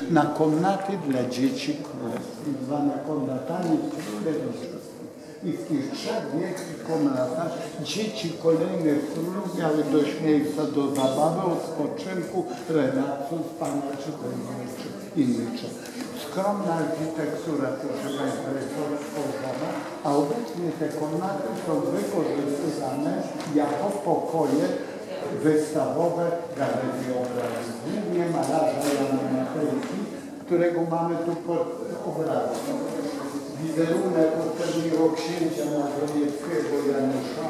na komnaty dla dzieci królewskich, zwane komnatami królewskich. I w tych 3 wielkich komnatach dzieci kolejnych królów miały dość miejsca do zabawy, odpoczynku, relacji, spania czy innych rzeczy. Skromna architektura, proszę Państwa, jest rozpoznana, a obecnie te komnaty są wykorzystywane jako pokoje wystawowe Galerii Obrazów. Głównie malarza Jana Matejki, którego mamy tu pod obrazem. Wizerunek poprzedniego księcia mazowieckiego Janusza,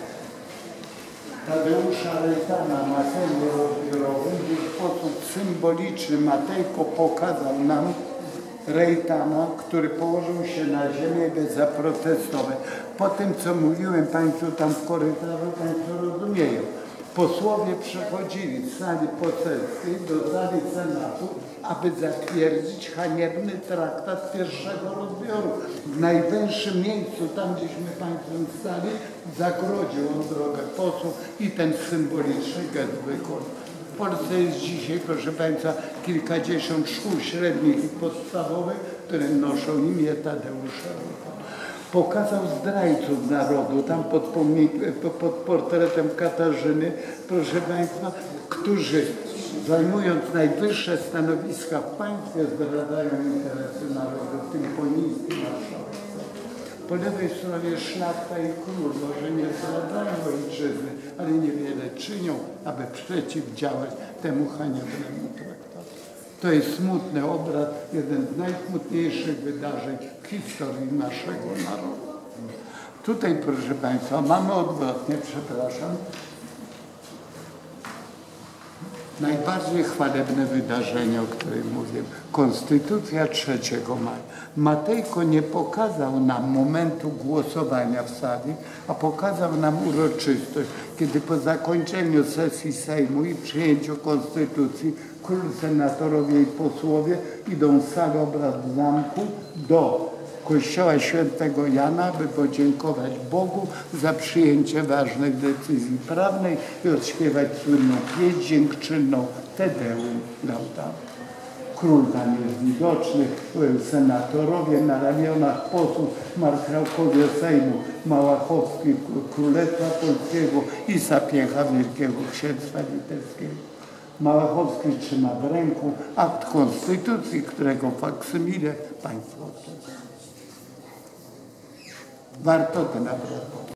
Tadeusza Rejtana na scenie rozbiorowym, w sposób symboliczny Matejko pokazał nam Rejtana, który położył się na ziemię bez zaprotestować. Po tym, co mówiłem Państwu tam w korytarzu, Państwo rozumieją. Posłowie przechodzili z sali poselskiej do sali Senatu, aby zatwierdzić haniebny traktat pierwszego rozbioru. W najwęższym miejscu, tam gdzieśmy Państwem stali, zagrodził on drogę posłów i ten symboliczny gest wykonał. W Polsce jest dzisiaj, proszę Państwa, kilkadziesiąt szkół średnich i podstawowych, które noszą imię Tadeusza. Pokazał zdrajców narodu, tam pod portretem Katarzyny, proszę Państwa, którzy zajmując najwyższe stanowiska w państwie zdradzają interesy narodu, w tym po niskim marszałku. Po lewej stronie szlachta i król, może nie zdradzają ojczyzny, ale niewiele czynią, aby przeciwdziałać temu haniebnemu traktatowi. To jest smutny obraz, jeden z najsmutniejszych wydarzeń w historii naszego narodu. Tutaj, proszę Państwa, mamy odwrotnie, przepraszam, najbardziej chwalebne wydarzenie, o którym mówię. Konstytucja 3 maja. Matejko nie pokazał nam momentu głosowania w sali, a pokazał nam uroczystość, kiedy po zakończeniu sesji Sejmu i przyjęciu Konstytucji król, senatorowie i posłowie idą z sali obrad w zamku do Kościoła Świętego Jana, aby podziękować Bogu za przyjęcie ważnych decyzji prawnej i odśpiewać słynną pieśń dziękczynną Te Deum Laudato. Król tam jest widoczny, senatorowie na ramionach posłów, marszałkowie Sejmu, Małachowski Królestwa Polskiego i Sapiecha Wielkiego Księstwa Litewskiego. Małachowski trzyma w ręku akt konstytucji, którego faksymile państwo odczytają. Warto to naprawdę.